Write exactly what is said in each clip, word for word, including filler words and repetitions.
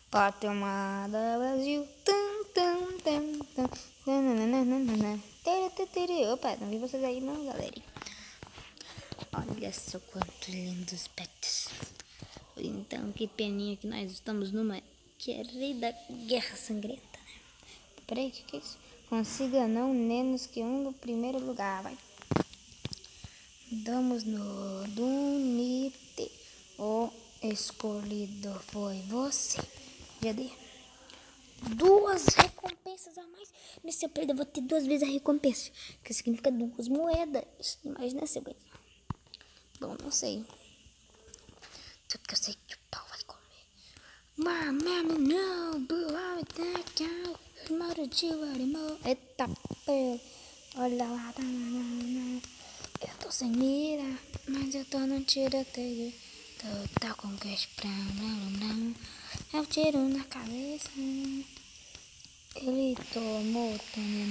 Pátria amada Brasil. Tum, tum, tum, tum. Nananana. Tere, tere, tere. Opa, não vi vocês aí não, galera. Olha só quantos lindos pets. Então, que peninha que nós estamos numa querida guerra sangrenta, né? Peraí, o que, que é isso? Consiga não menos que um no primeiro lugar, vai. Damos no Dunite. O escolhido foi você. G D. Duas recompensas a mais. Mas se eu perder, eu vou ter duas vezes a recompensa. Que significa duas moedas. Imagina se eu ganhar. Bom, não sei. Só porque eu sei que o pau vai comer. Mamãe, não, boa, tá, marudio, animal. Eita, pé. Olha lá. Eu tô sem mira, mas eu tô no tiroteio. Tô, tô com cash pra não, eu tiro na cabeça. Ele tomou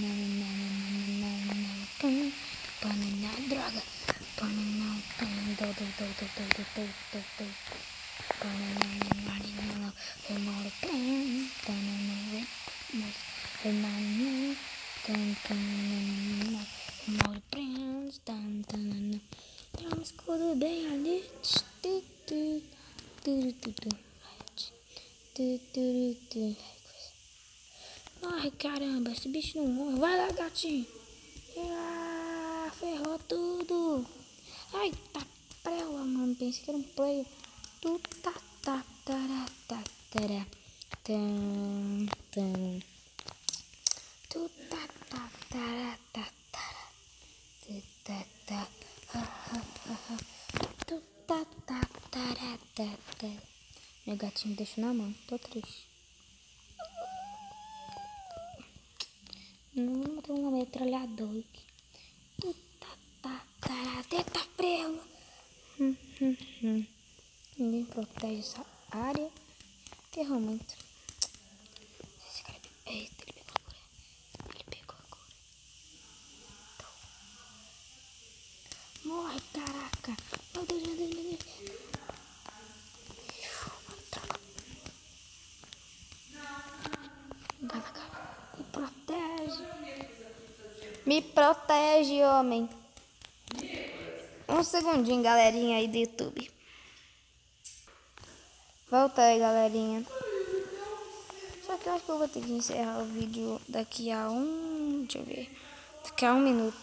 panela droga. Panela, panela, tem um escudo bem ali. Ai, caramba, esse bicho não morre. Vai lá, gatinho. Ah, ferrou tudo. Ai, tá prela, mano. Pensei que era um player. Tu tá, tá, tará, tá, tará. Tam, tam. Tu tá, tá, tará, tá, tará. Tu tá, tá. Ha, ha, ha, ha. Tu tá, tá, tará, tá, tá. Meu gatinho me deixou na mão. Tô triste. Não tem uma metralhadora aqui. Tu tá, tá, tará, teta prela. Hum, hum, hum. Ninguém protege essa área. Ferrou muito. Esse cara... Eita, ele pegou a cura. Ele pegou a cura. Então. Morre, caraca. Meu Deus, meu Deus, meu Deus. Droga. Vai lá, cara. Me protege. Me protege, homem. Um segundinho, galerinha aí do YouTube. Volta aí, galerinha. Só que eu acho que eu vou ter que encerrar o vídeo daqui a um... Deixa eu ver. Daqui a um minuto.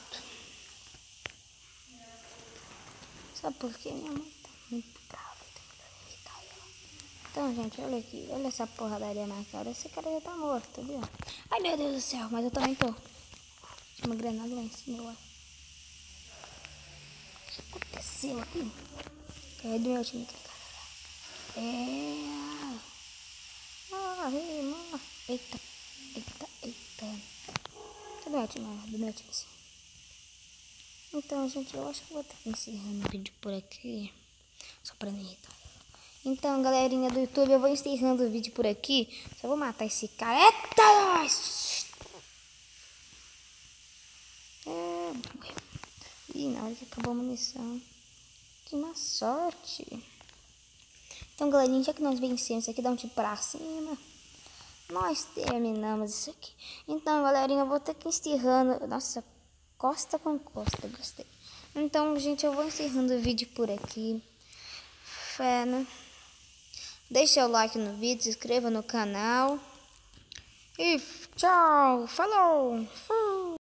Sabe por quê? Minha mãe tá muito brava. Eu tenho que irritar ela. Então, gente, olha aqui. Olha essa porradaria na cara. Esse cara já tá morto, viu? Ai, meu Deus do céu. Mas eu também tô. Tinha uma granada lá em cima, eu acho. O que aconteceu aqui? É do meu time, cara. É... Morre, morre. Eita, eita, eita. Cadê meu time? Do meu time, sim. Então, gente, eu acho que vou estar encerrando o vídeo por aqui. Só pra não irritar. Então, galerinha do YouTube, eu vou encerrando o vídeo por aqui. Só vou matar esse cara. Eita, nós! É, morreu. Ih, na hora que acabou a munição. Que má sorte. Então, galerinha, já que nós vencemos isso aqui, dá um tipo pra cima. Nós terminamos isso aqui. Então, galerinha, eu vou ter que encerrando. Nossa, costa com costa, gostei. Então, gente, eu vou encerrando o vídeo por aqui. Fé, né? Deixa o like no vídeo, se inscreva no canal. E tchau, falou! Fui.